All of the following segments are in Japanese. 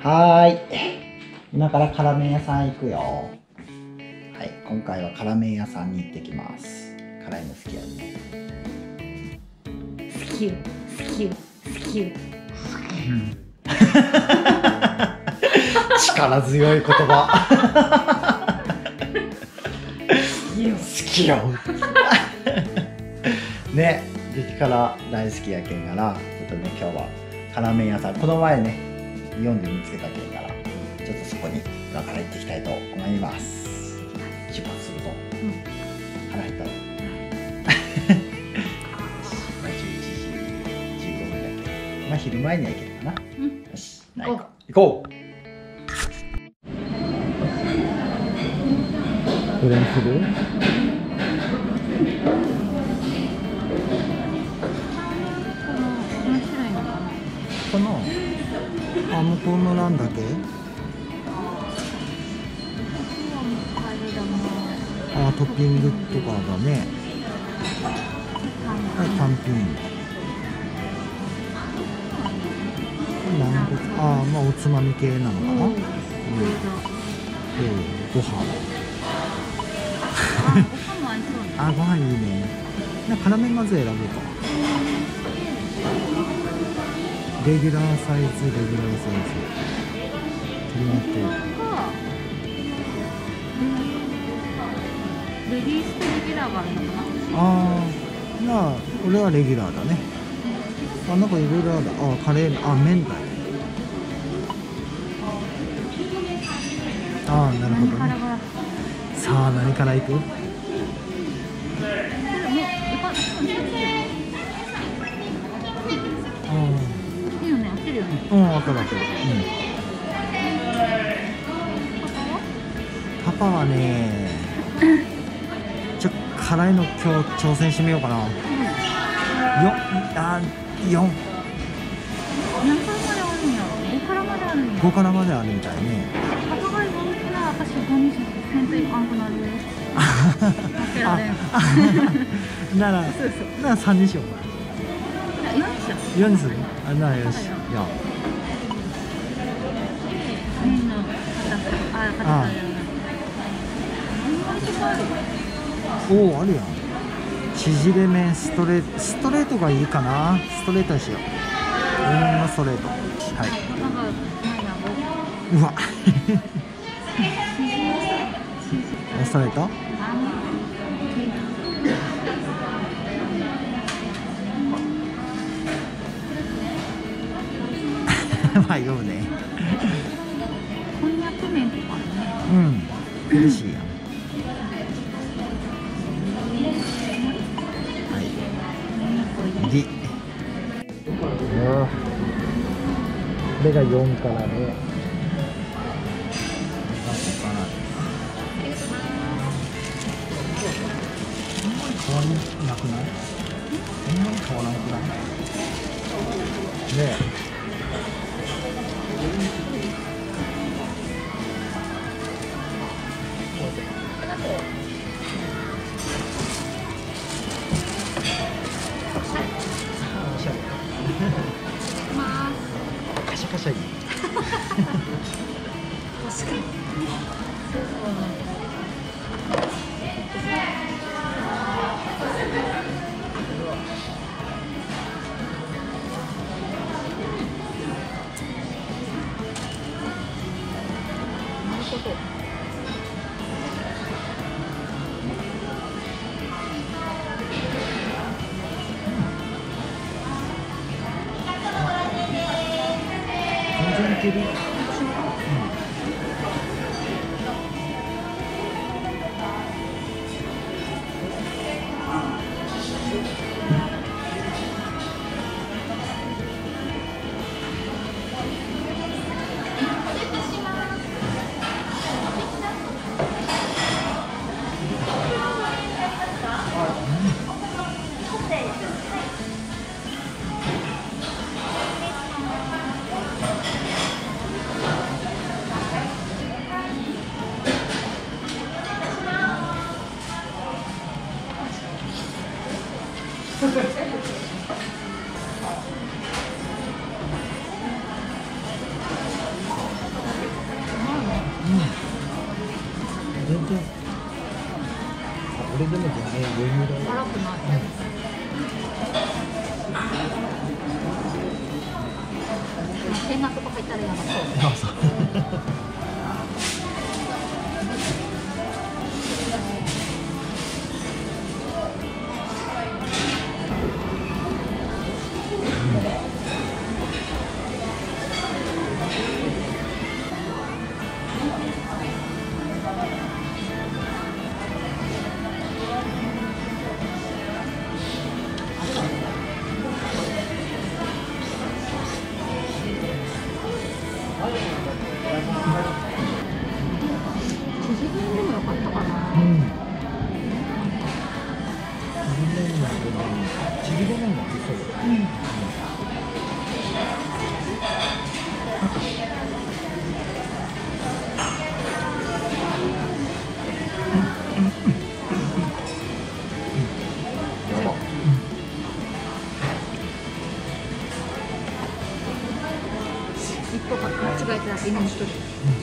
はーい。今から辛麺屋さん行くよ。はい、今回は辛麺屋さんに行ってきます。辛いの好きやね。 好きよ、好きよ、好きよ。 力強い言葉。 好きよ。 好きよ。ね、激辛大好きやけんから、ちょっとね、今日は辛麺屋さん、この前ね、イオンで見つけたけんから、ちょっとそこに今から行ってきたいと思います。出発すると。腹減ったの。まあ11時15分だけど、まあ昼前には行けるかな。よし、行こう。どれにする？かな。あ、向こうの欄だけ。あ、トッピングとかだね。はい、単品。あ、まあおつまみ系なのかな。ご飯。あ、ご飯いいね。辛麺まず選ぶか。レギュラーサイズ、取り合ってレディースとレギュラーがあるのかな。 ああ、俺はレギュラーだね。あ、なんかいろいろある。あ、カレー、あ、麺だね。ああ、なるほどね。さあ、何からいく？うん、わかる。パパはね、辛いの今日挑戦してみようかな。4。 何からまであるんやろ。5からまであるんや。 5からまであるみたいね。 パパが言われたら私5にせんといかんくなるよ。負けられん。 なら3にしようか。4にする？あ、ならよし。 麺の硬さ。 おお、あるやん。縮れ麺ストレートがいいかな。ストレートにしよう。麺のストレート。はい。うわ。ストレート？まあ読むね。 こんにゃく麺とかね。 うん。苦しいやん。はい。これが4からで。変わりなくない？そんなに変わらなくない？ねえ。カシャカシャいい。全然いける。 でも全然余裕だよ。 辛くない。変なとこ入ったらやばそう。 あ、そう。 自分でもよかったかな。 チリご飯が好きそう。 一個間違えただけに一人。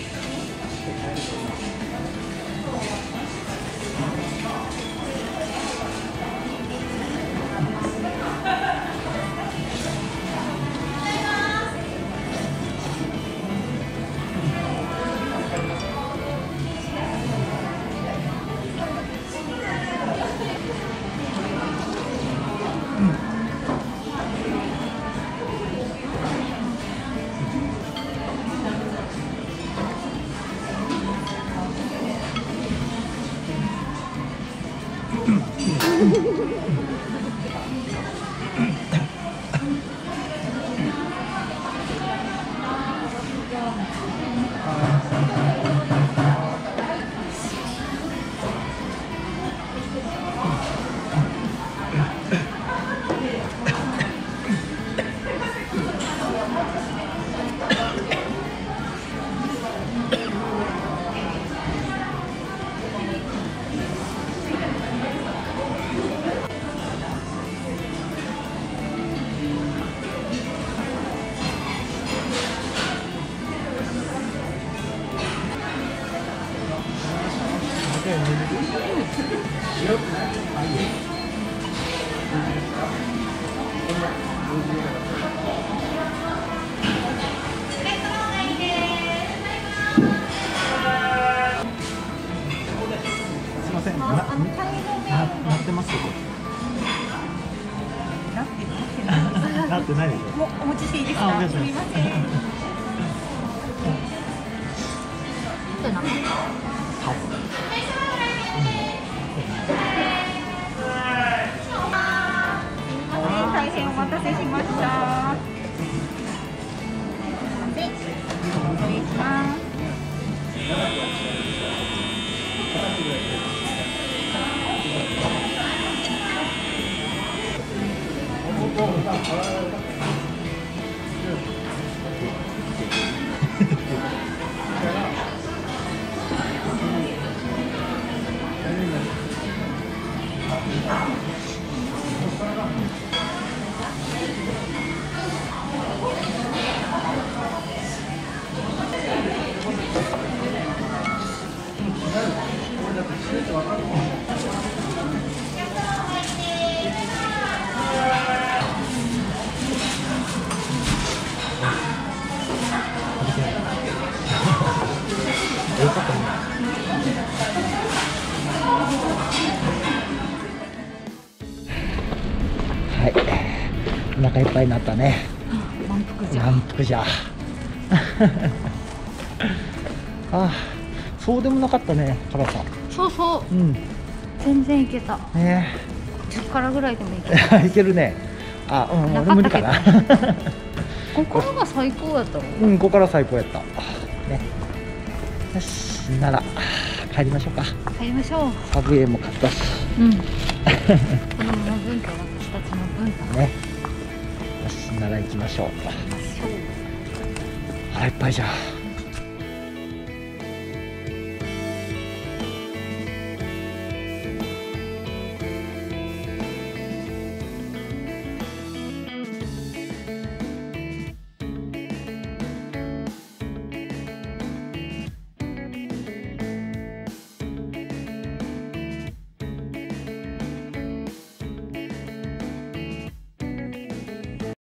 すいません。なってます。なってないでしょ。 もうお持ちしていいですか。 あ、お願いします。 すみません。ってな。大変お待たせしました。失礼します。 はい、お腹いっぱいになったね。 満腹じゃ。 満腹じゃ。あ、そうでもなかったね、辛さ。 そうそう。 うん。 全然いけた。 ね。 10からぐらいでもいけた。 いけるね。あ、うん、俺無理かな。 ここが最高やったの。 うん、ここから最高やった。ね。よし、なら帰りましょうか。 帰りましょう。 サブウェイも買ったし。 うん。子供の分と私たちの分と。 ね。よし、なら行きましょう。腹いっぱいじゃん。